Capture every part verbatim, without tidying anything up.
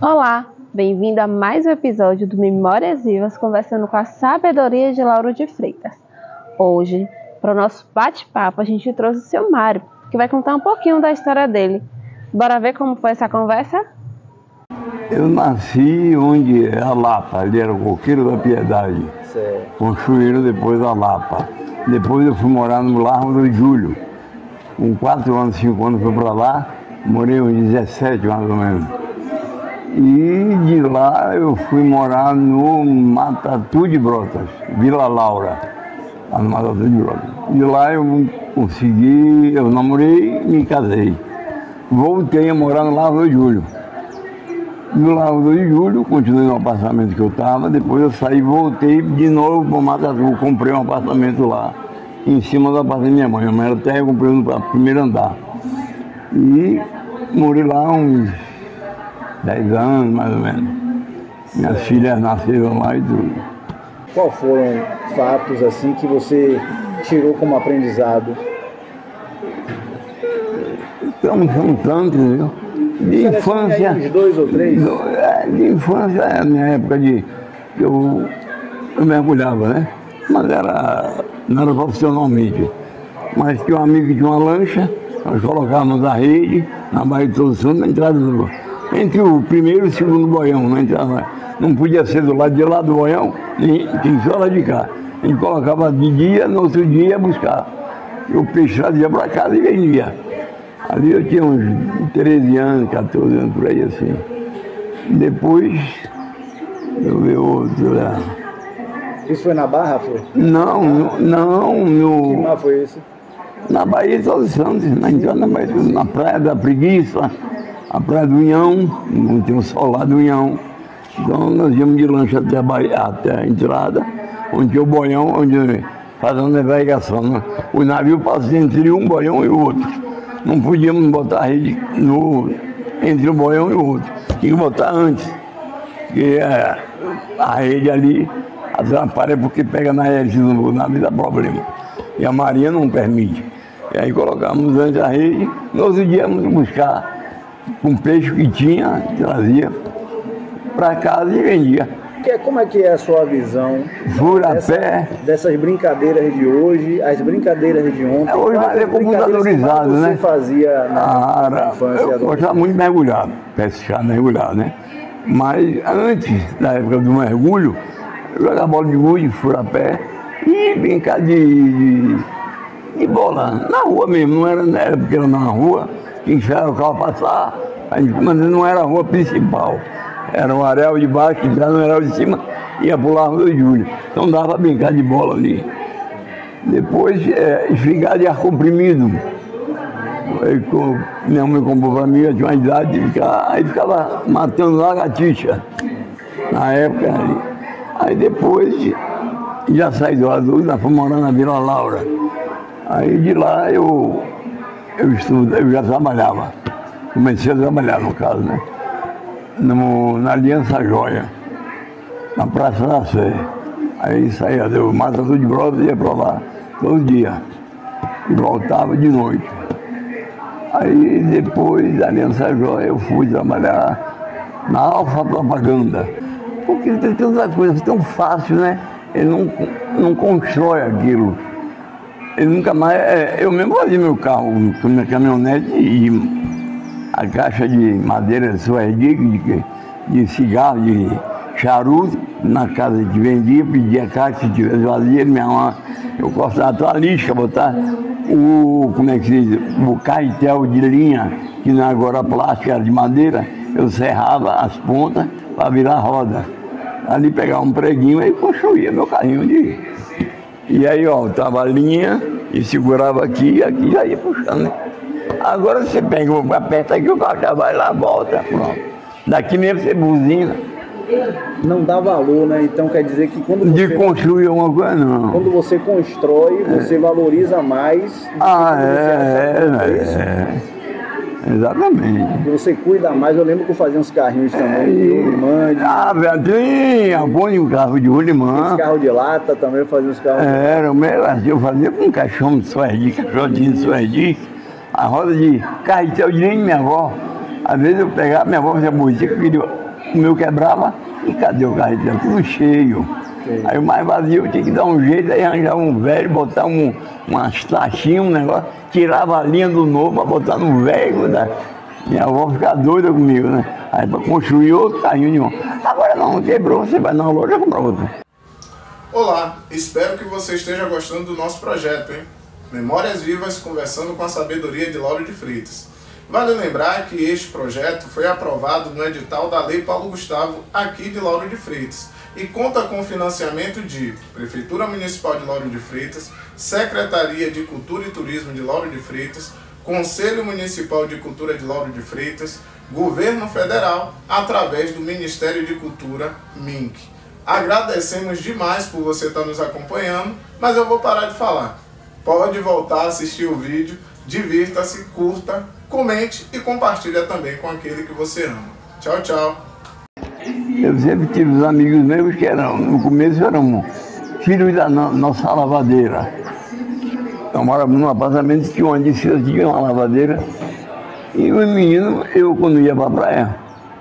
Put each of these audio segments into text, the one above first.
Olá, bem-vindo a mais um episódio do Memórias Vivas, conversando com a sabedoria de Lauro de Freitas. Hoje, para o nosso bate-papo, a gente trouxe o seu Mário, que vai contar um pouquinho da história dele. Bora ver como foi essa conversa? Eu nasci onde é a Lapa, ali era o Coqueiro da Piedade. Certo. Construíram depois a Lapa. Depois eu fui morar no Largo do Júlio. Com quatro anos, cinco anos fui para lá, morei uns dezessete mais ou menos. E de lá eu fui morar no Matatu de Brotas, Vila Laura, lá no Matatu de Brotas. De lá eu consegui, eu namorei e me casei. Voltei a morar no Largo do Júlio. No Largo do Júlio, continuei no apartamento que eu estava, depois eu saí e voltei de novo para o Matatu, comprei um apartamento lá, em cima do apartamento da minha mãe. Minha mãe era até eu comprei no primeiro andar. E morei lá uns dez anos, mais ou menos. Minhas certo. Filhas nasceram lá e tudo. Quais foram fatos assim que você tirou como aprendizado? Então, são tantos, viu? De infância. Uns dois ou três? De infância, é a minha época de. Eu, eu mergulhava, né? Mas era, não era profissionalmente. Mas tinha um amigo que tinha uma lancha, nós colocávamos a rede na Baía de Todos Santos, na entrada do. Entre o primeiro e o segundo boião, não, entrava, não podia ser do lado de lá do boião, nem, tinha só lá de cá. A gente colocava de dia, no outro dia ia buscar. E o peixe trazia para casa e vendia. Ali eu tinha uns treze anos, quatorze anos, por aí assim. Depois, eu vi outro lá. Isso foi na Barra, foi? Não, no, não, no... Que mar foi esse? Na Baía de Todos Santos, na entrada da Baía, na Praia da Preguiça. A Praia do Unhão, não tinha um sol lá do Unhão. Então nós íamos de lancha até a, Bahia, até a entrada, onde tinha o boião, onde fazia a navegação. Né? O navio passava entre um boião e o outro. Não podíamos botar a rede no, entre o boião e o outro. Tinha que botar antes. Porque é, a rede ali atrapalha porque pega na hélice do navio, dá problema. E a marinha não permite. E aí colocamos antes a rede, no outro dia íamos buscar um peixe que tinha, trazia para casa e vendia. Como é que é a sua visão Fura dessa, pé. dessas brincadeiras de hoje, as brincadeiras de ontem? É, hoje vai ser computadorizado, né? Você fazia na, ah, na infância? Eu gostava muito de mergulhar, pescar, mergulhar, né? Mas antes da época do mergulho, eu jogava bola de gude, fura pé e brincar de, de, de bola na rua mesmo, não era, era porque era na rua. Tinha que esperar o carro passar, mas não era a rua principal. Era um areal de baixo, entrava no areal de cima, ia pro Largo do Júlio. Então dava para brincar de bola ali. Depois, é, esfregar de ar comprimido. Aí, minha mãe comprou para mim, eu tinha uma idade de ficar, aí ficava matando lagartixa, na época ali. Aí depois, já saí do adulto, nós fomos morar na Vila Laura. Aí de lá eu... Eu, estudo, eu já trabalhava, comecei a trabalhar no caso, né? No, na Aliança Joia, na Praça da Sé. Aí saía do Matatu de Brotas e ia para lá todo dia. E voltava de noite. Aí depois da Aliança Joia eu fui trabalhar na Alfa Propaganda. Porque tem tanta coisa tão fácil, né? Ele não, não constrói aquilo. Eu nunca mais, é, eu mesmo fazia meu carro com minha caminhonete e a caixa de madeira suerdique, de, de cigarro, de charuto, na casa que vendia, pedia a caixa, se tivesse vazia, minha mãe, eu cortava a lixa, botar o, como é que se diz, o carretel de linha, que não é agora plástico, era de madeira, eu serrava as pontas para virar roda. Ali pegava um preguinho e construía meu carrinho de... E aí, ó, tava a linha e segurava aqui e aqui já ia puxando, né? Agora você pega, aperta aqui, o carro já vai lá, volta, pronto. Daqui mesmo você buzina. Não dá valor, né? Então quer dizer que quando você... De construir alguma coisa, não. Quando você constrói, é. Você valoriza mais... Ah, é, é, é. Exatamente. Você cuida mais, eu lembro que eu fazia uns carrinhos também, é, de rolimã. De... Ah, Beatriz, põe um carro de rolimã. Esse carro de lata também, eu fazia uns carros. Era, o meu, eu fazia com um caixão de suerdique, caixotinho de suerdique, a roda de carretel de nem minha avó. Às vezes eu pegava, minha avó fazia música, eu queria o meu quebrava e cadê o carreto? Era tudo cheio. Sim. Aí o mais vazio eu tinha que dar um jeito, aí arranjava um velho, botar um, umas taxinhas, um negócio, tirava a linha do novo para botar no velho, né? Minha avó ficava doida comigo, né? Aí para construir outro carrinho de mão. Agora não, quebrou, você vai na loja e compra outro. Olá, espero que você esteja gostando do nosso projeto, hein? Memórias Vivas conversando com a sabedoria de Lauro de Freitas. Vale lembrar que este projeto foi aprovado no edital da Lei Paulo Gustavo, aqui de Lauro de Freitas, e conta com o financiamento de Prefeitura Municipal de Lauro de Freitas, Secretaria de Cultura e Turismo de Lauro de Freitas, Conselho Municipal de Cultura de Lauro de Freitas, Governo Federal, através do Ministério de Cultura, M I N C. Agradecemos demais por você estar nos acompanhando, mas eu vou parar de falar. Pode voltar a assistir o vídeo, divirta-se, curta, comente e compartilha também com aquele que você ama. Tchau, tchau! Eu sempre tive uns amigos meus que eram, no começo eram filhos da no, nossa lavadeira. Eu morava num apartamento que tinha uma descida, tinha uma lavadeira. E os meninos, eu quando ia para a praia,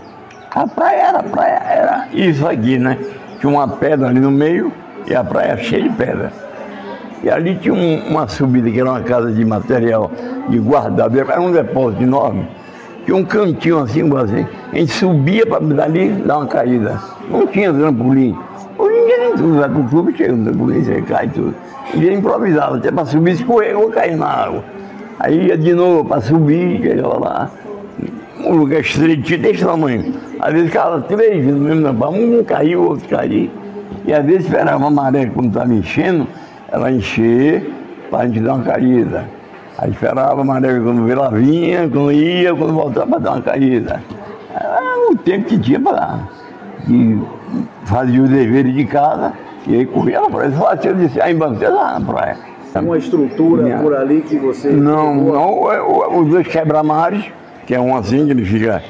a praia era, a praia era isso aqui, né? Tinha uma pedra ali no meio e a praia cheia de pedra. E ali tinha um, uma subida que era uma casa de material de guardado, era um depósito enorme. Tinha um cantinho assim, assim, a gente subia para dali dar uma caída. Não tinha trampolim. Hoje em dia nem tudo, vai para o clube, chega no trampolim, você cai e tudo. Um dia improvisava, até para subir, escorrega ou cair na água. Aí ia de novo para subir, chegava lá, um lugar estreitinho desse tamanho. Às vezes ficava três no mesmo tamanho, um caiu, o outro caiu. E às vezes esperava a maré, quando estava enchendo, ela encher para a gente dar uma caída. Aí esperava a maré, quando ela vinha, quando ia, quando voltava para dar uma caída. Era o tempo que tinha para dar. E fazia os deveres de casa e aí corria na praia. Só eu disse, aí você lá na praia. Uma estrutura Minha... por ali que você... Não, não, os dois quebra-mares, que é um assim que ele fica...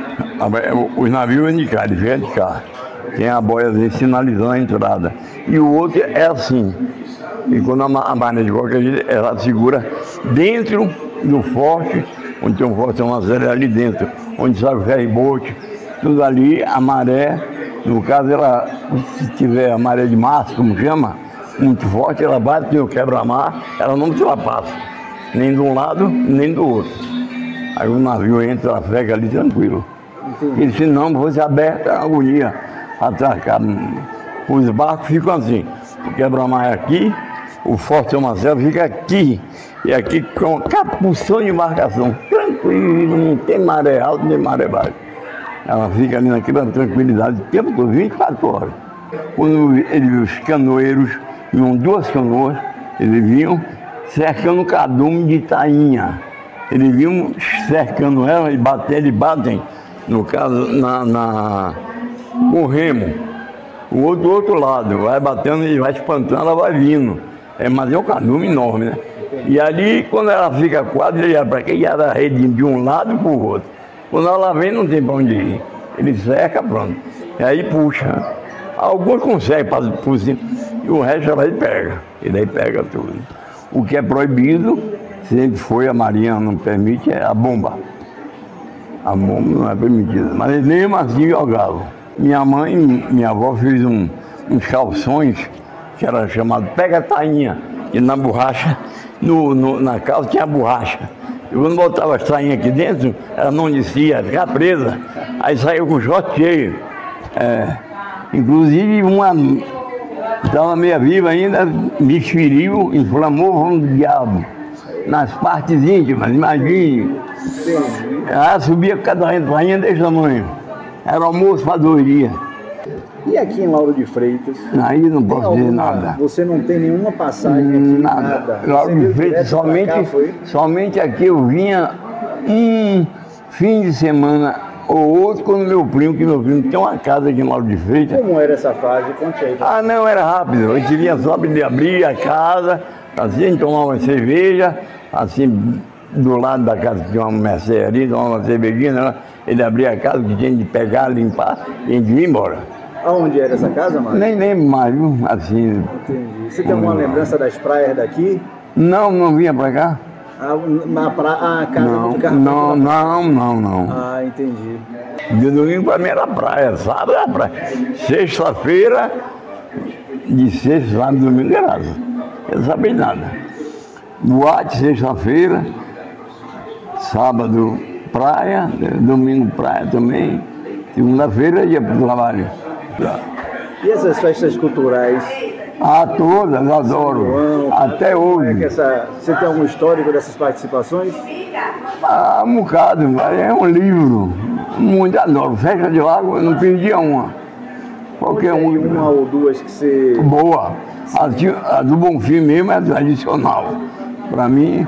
Os navios vêm de cá, ele fica de cá. Tem a boiazinha sinalizando a entrada. E o outro é assim. E quando a maré de qualquer jeito, ela segura dentro do forte, onde tem um forte, tem uma zero ali dentro, onde sai o ferry-boat, tudo ali, a maré, no caso, ela, se tiver a maré de março, como chama, muito forte, ela bate no quebra-mar, ela não se ultrapassa, nem de um lado, nem do outro. Aí o navio entra, ela pega ali tranquilo. Entendi. Ele disse, não, fosse aberta, é agonia, atracar. Os barcos ficam assim, o quebra-mar é aqui, o Forte São Marcelo fica aqui, e aqui com capução de embarcação, tranquilo, não tem maré alta, nem maré baixa. Ela fica ali naquela tranquilidade o tempo todo, vinte e quatro horas. Quando ele viu os canoeiros, vinham duas canoas, eles vinham cercando o cardume de tainha. Eles vinham cercando ela e batem, eles batem, no caso, na, na, com o remo. O outro do outro lado, vai batendo e vai espantando, ela vai vindo. É, mas é um cardume enorme, né? E ali, quando ela fica quadra, ele ia para cá e era a rede de um lado para o outro. Quando ela vem, não tem para onde ir. Ele seca, pronto. E aí puxa. Alguns conseguem por cima, e o resto ela aí pega. E daí pega tudo. O que é proibido, sempre foi, a Marinha não permite, é a bomba. A bomba não é permitida. Mas eles mesmo assim jogavam. Minha mãe, minha avó fez um, uns calções, que era chamado pega-tainha, e na borracha, no, no, na calça tinha borracha. E quando botava as tainhas aqui dentro, ela não descia, ficava presa. Aí saiu com o short cheio. É, inclusive uma estava meia viva ainda, me feriu, inflamou, vamos do diabo. Nas partes íntimas, imagine. Ela subia com cada tainha desse tamanho. Era almoço para dois dias. E aqui em Lauro de Freitas? Aí não posso alguma, dizer nada. Você não tem nenhuma passagem aqui? Nada. nada. Lauro de Freitas, somente, cá, somente aqui eu vinha um fim de semana ou outro quando meu primo, que meu primo tem uma casa aqui em Lauro de Freitas. Como era essa fase? Conte aí. Ah, não, era rápido. A gente vinha só para abrir a casa, assim, tomar uma cerveja, assim, do lado da casa tinha uma mercearia, tomar uma cervejinha, né? Ele abria a casa, que tinha de pegar, limpar, e a gente ia embora. Aonde era essa casa, Mário? Nem lembro mais, viu? Assim. Entendi. Você tem alguma lembrança das praias daqui? Não, não vinha pra cá. Ah, na pra... ah, a casa não, não ficava não, não, não, não. Ah, entendi. De domingo para mim era praia, sábado era praia. Sexta-feira, de sexta, sábado, domingo era casa. Eu não sabia nada. Boate, sexta-feira, sábado, praia, domingo, praia também. Segunda-feira ia para o trabalho. E essas festas culturais? Ah, todas, adoro. Até hoje. É que essa, você tem algum histórico dessas participações? Ah, um bocado, é um livro. Muito adoro. Festa de Lago, eu não perdia uma. Qualquer um. Uma ou duas que você... Boa. A, a do Bonfim mesmo é tradicional. Para mim,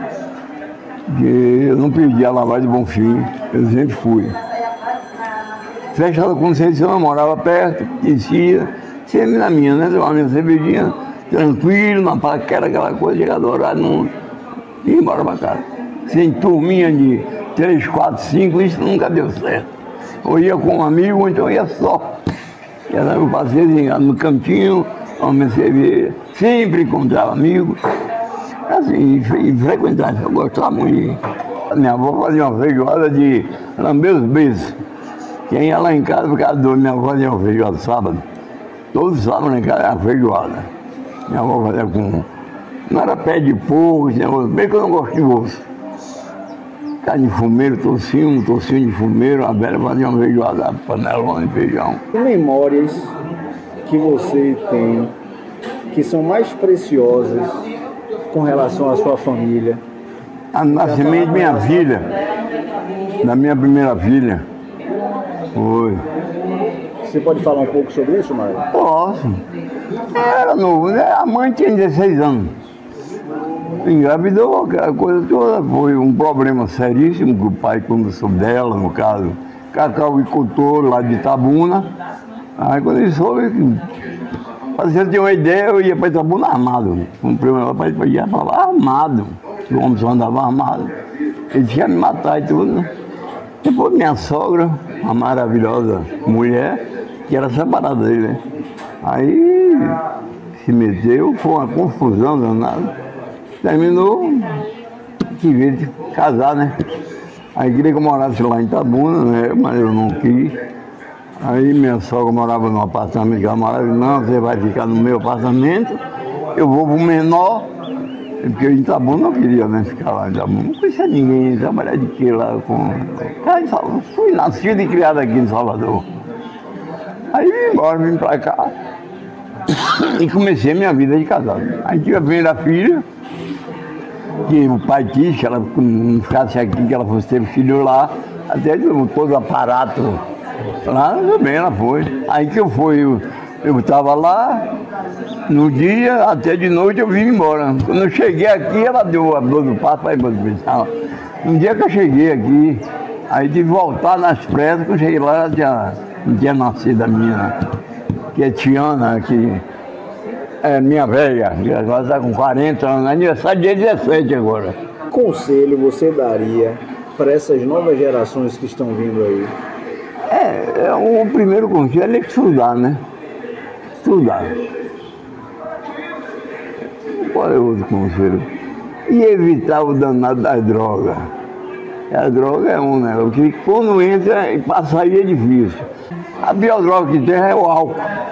que eu não perdi a lavagem do Bonfim, eu sempre fui. Festa da Conceição, eu morava perto, descia, sempre na minha, né? Tomava minha cervejinha, tranquilo, na paquera, aquela coisa, chegava do horário, não ia embora para casa. Sem turminha de três, quatro, cinco, isso nunca deu certo. Ou ia com um amigo, ou então ia só. Era eu passei no cantinho, tomava minha cerveja, sempre encontrava amigos. Assim, e frequentava, eu gostava muito de... Minha avó fazia uma feijoada de lamber os beijos. Quem ia lá em casa, por causa do minha avó fazia uma feijoada sábado. Todos sábados lá em casa era uma feijoada. Minha avó fazia com... Não era pé de porco, bem que eu não gosto de osso. Carne de fumeiro, tocinho, um tocinho de fumeiro, a velha fazia uma feijoada, panelona de feijão. Que memórias que você tem que são mais preciosas com relação à sua família? A nascimento de minha filha, da minha primeira filha. Foi. Você pode falar um pouco sobre isso, Mário? Posso. Era novo, né? A mãe tinha dezesseis anos. Engravidou, aquela coisa toda. Foi um problema seríssimo que o pai, quando soube dela, no caso, cacauicultor lá de Itabuna. Aí quando ele soube, para você ter uma ideia, eu ia para Itabuna armado. Comprei um pai ia para lá armado. O homem só andava armado. Ele tinha me matar e tudo. Depois minha sogra, uma maravilhosa mulher, que era separada dele, né? Aí se meteu, foi uma confusão danada. Terminou, que veio de casar, né? Aí queria que eu morasse lá em Itabuna, né? Mas eu não quis. Aí minha sogra morava num apartamento que ela morava, não, você vai ficar no meu apartamento, eu vou pro menor. Porque em Itabuna não queria, né, ficar lá em Itabuna. Não conhecia ninguém, trabalhar de quê lá com... Eu fui nascido e criado aqui em Salvador. Aí vim embora, vim pra cá. E comecei a minha vida de casado. Aí tive a primeira filha, que o pai quis que ela não ficasse aqui, que ela fosse ter filho lá. Até todo o aparato lá, também ela foi. Aí que eu fui, eu estava lá, no dia, até de noite eu vim embora. Quando eu cheguei aqui, ela deu a dor do papo, aí pensava. Um dia que eu cheguei aqui, aí de voltar nas pressas, que eu cheguei lá, ela tinha, não tinha nascido a minha, que é Tiana, que é minha velha, que agora está com quarenta anos, aniversário dia dezessete agora. Que conselho você daria para essas novas gerações que estão vindo aí? É, é o primeiro conselho é estudar, né? Estudar. Qual é o outro conselho? E evitar o danado das drogas. A droga é um negócio que quando entra, passar aí é difícil. A pior droga que tem é o álcool.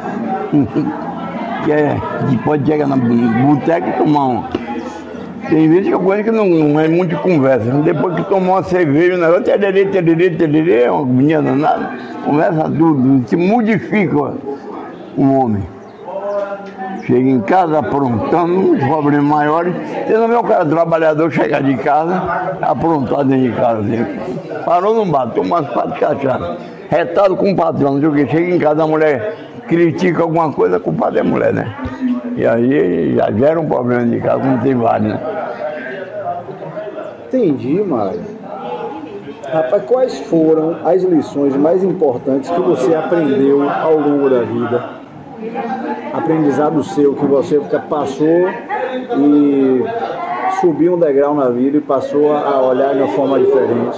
que, é, que pode chegar na boteca e tomar um. Tem vezes que eu conheço que não, não é muito de conversa. Depois que tomou uma cerveja, o negócio, tererê, tererê, tererê, é uma menina danada. Conversa tudo, se modifica o homem. Chega em casa aprontando, uns problemas maiores. Você não vê o cara trabalhador chegar de casa, aprontar dentro de casa. Assim. Parou no bar, toma umas quatro cachaças. Retado com o patrão, não sei o que. Chega em casa, a mulher critica alguma coisa, a culpada é a mulher, né? E aí já gera um problema de casa, não tem vários, né? Entendi, Mário. Rapaz, quais foram as lições mais importantes que você aprendeu ao longo da vida? Aprendizado seu que você passou e subiu um degrau na vida e passou a olhar de uma forma diferente.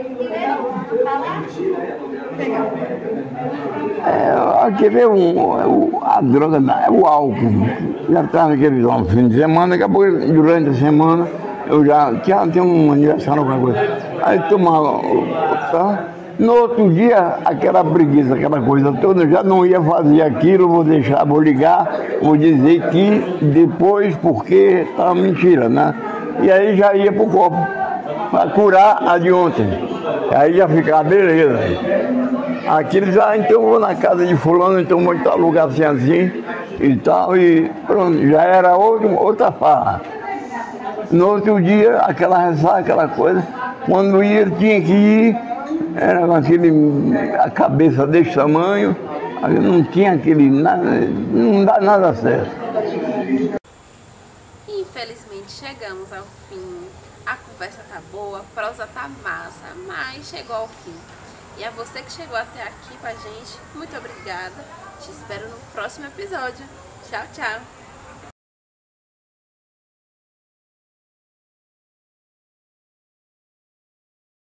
É, quer ver, um, a droga, o álcool. Já estava naquele no fim de semana, daqui a pouco, durante a semana, eu já tinha, tinha um aniversário, alguma coisa. Aí tomava, tá? No outro dia, aquela preguiça, aquela coisa toda, eu já não ia fazer aquilo, vou deixar, vou ligar, vou dizer que depois, porque tá mentira, né? E aí já ia pro copo, para curar a de ontem. Aí já ficava beleza. Aquilo já, então eu vou na casa de fulano, então vou estar lugar assim assim e tal, e pronto, já era outro, outra farra. No outro dia, aquela ressaca, aquela coisa, quando ia, tinha que ir, era com aquele, a cabeça desse tamanho, não tinha aquele, nada, não dá nada certo. Infelizmente chegamos ao fim, a conversa tá boa, a prosa tá massa, mas chegou ao fim. E a você que chegou até aqui com a gente, muito obrigada, te espero no próximo episódio. Tchau, tchau!